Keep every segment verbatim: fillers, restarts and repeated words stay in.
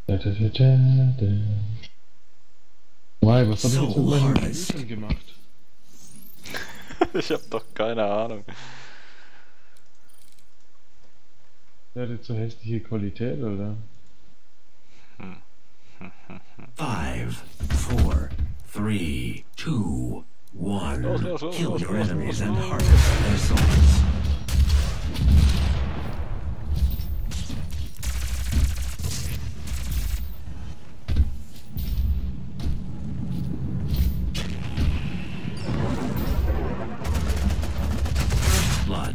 Da, da, da, da, da. Why, was hab ich So jetzt mit meinen hordes. Computern gemacht? Ich hab doch keine Ahnung. Der hatte zu hässliche Qualität, oder? Five, four, three, two, one. Los, los, los, Kill los, your los, enemies los, and los. harvest their souls. Blood.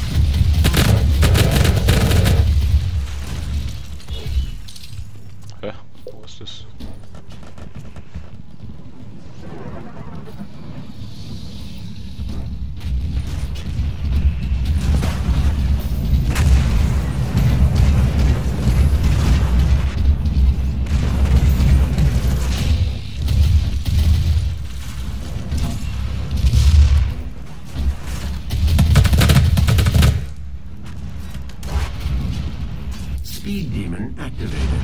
Hä? Wo ist das? Speed demon activated.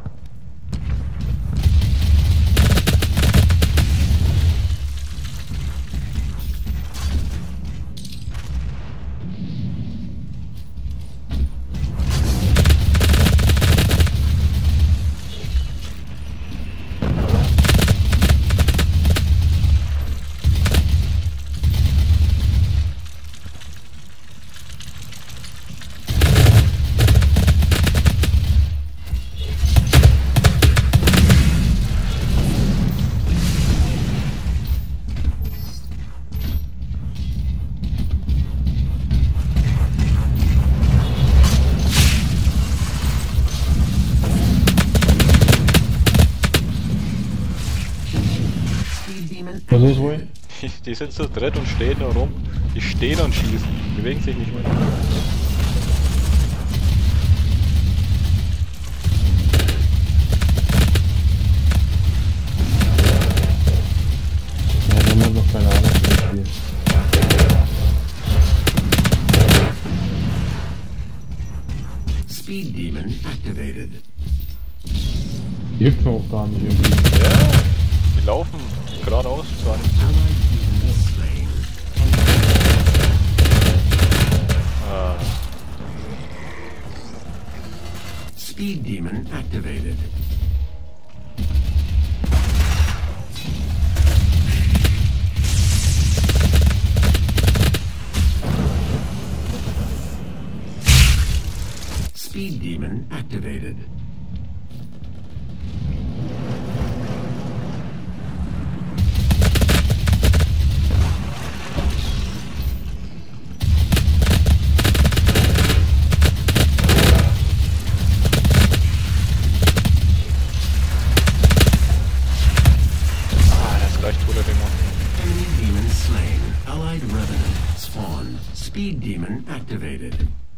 Was ist wohl? Die, die sind zu dritt und stehen nur rum. Die stehen und schießen. Die bewegen sich nicht mehr. Ja, wir haben noch keine Ahnung, wie das spielt. Speed demon activated. Die hüpfen auch gar nicht irgendwie. Ja, die laufen geradeaus zwar nicht. Allied demon slain. Ah, Speed demon activated. Speed demon activated. ah, das ist gleich toter Demo. Enemy demon slain. Allied revenant spawned. Speed demon activated.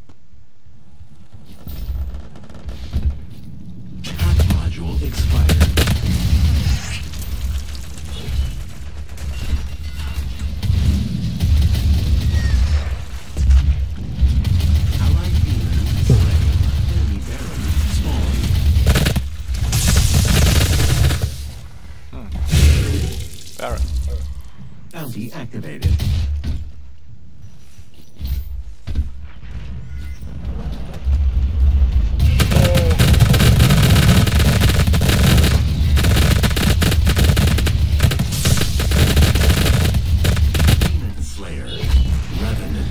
Pack module expired. Allied demon slain. Enemy baron spawned. Baron. Bounty activated. Demon Slayer. Revenant.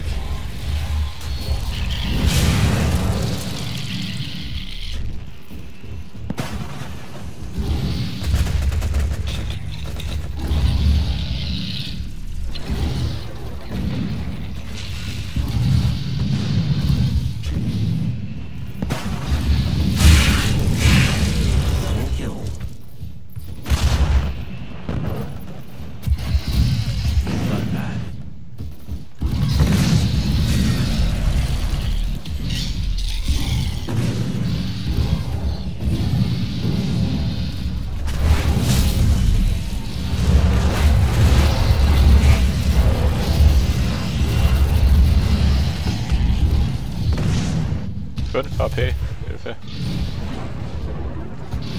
Double kill. Bloodbath. fünf H P. Hilfe.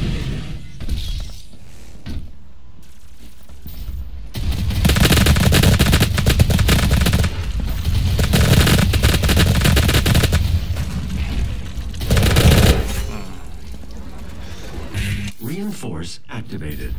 activated. Reinforce activated.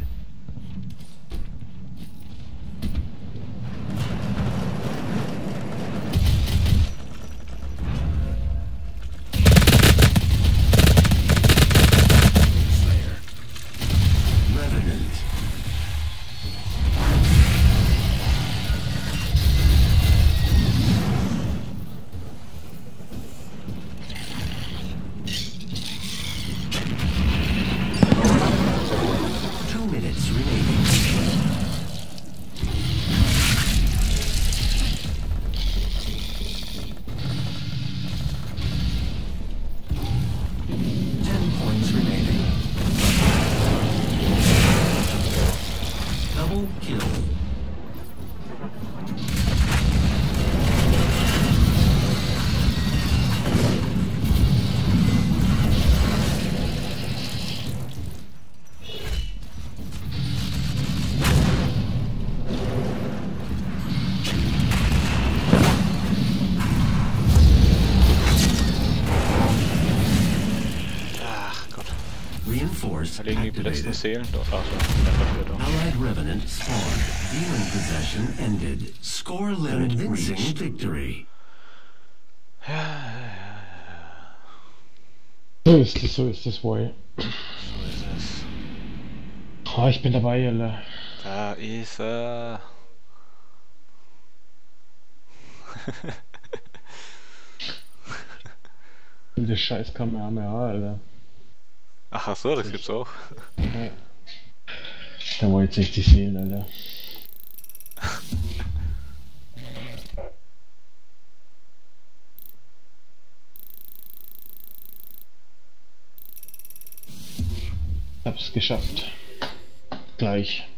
Da liegen die letzten Seelen dort. Ach so, Allied Revenant spawned. Demon possession ended. Score limit reached. Victory. So ist es, so ist es wohl. So ist es. Oh, ich bin dabei, Alter. Da ist er. Der scheiß Kamera, Alter. Ach so, das gibt's auch. Ja. Da wollte ich sechzig Seelen, Alter. Hab's geschafft. Gleich.